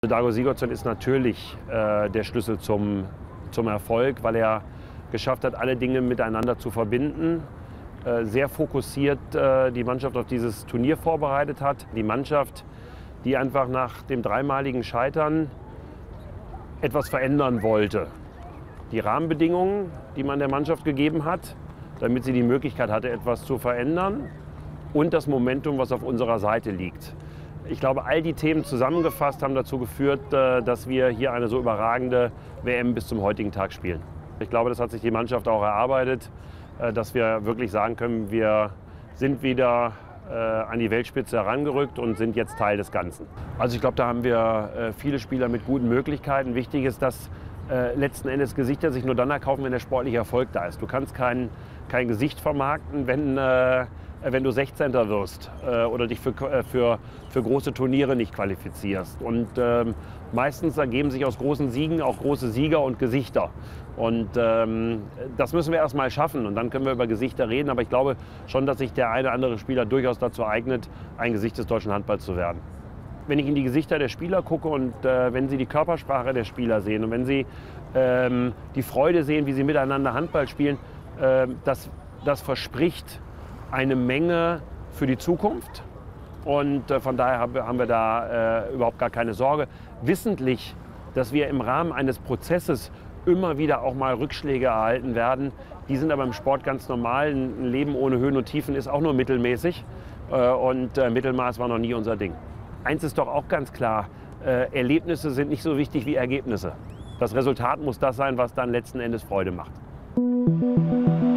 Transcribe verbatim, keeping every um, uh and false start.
Dago Sigurdsson ist natürlich äh, der Schlüssel zum, zum Erfolg, weil er geschafft hat, alle Dinge miteinander zu verbinden. Äh, sehr fokussiert äh, die Mannschaft auf dieses Turnier vorbereitet hat. Die Mannschaft, die einfach nach dem dreimaligen Scheitern etwas verändern wollte. Die Rahmenbedingungen, die man der Mannschaft gegeben hat, damit sie die Möglichkeit hatte, etwas zu verändern, und das Momentum, was auf unserer Seite liegt. Ich glaube, all die Themen zusammengefasst haben dazu geführt, dass wir hier eine so überragende W M bis zum heutigen Tag spielen. Ich glaube, das hat sich die Mannschaft auch erarbeitet, dass wir wirklich sagen können, wir sind wieder an die Weltspitze herangerückt und sind jetzt Teil des Ganzen. Also ich glaube, da haben wir viele Spieler mit guten Möglichkeiten. Wichtig ist, dass letzten Endes Gesichter sich nur dann erkaufen, wenn der sportliche Erfolg da ist. Du kannst kein, kein Gesicht vermarkten, wenn wenn du sechzehnter wirst äh, oder dich für, für, für große Turniere nicht qualifizierst. Und ähm, meistens ergeben sich aus großen Siegen auch große Sieger und Gesichter. Und ähm, das müssen wir erst mal schaffen, und dann können wir über Gesichter reden. Aber ich glaube schon, dass sich der eine oder andere Spieler durchaus dazu eignet, ein Gesicht des deutschen Handballs zu werden. Wenn ich in die Gesichter der Spieler gucke und äh, wenn sie die Körpersprache der Spieler sehen und wenn sie ähm, die Freude sehen, wie sie miteinander Handball spielen, äh, das, das verspricht eine Menge für die Zukunft, und äh, von daher haben wir da äh, überhaupt gar keine Sorge. Wissentlich, dass wir im Rahmen eines Prozesses immer wieder auch mal Rückschläge erhalten werden, die sind aber im Sport ganz normal. Ein Leben ohne Höhen und Tiefen ist auch nur mittelmäßig, äh, und äh, Mittelmaß war noch nie unser Ding. Eins ist doch auch ganz klar, äh, Erlebnisse sind nicht so wichtig wie Ergebnisse. Das Resultat muss das sein, was dann letzten Endes Freude macht.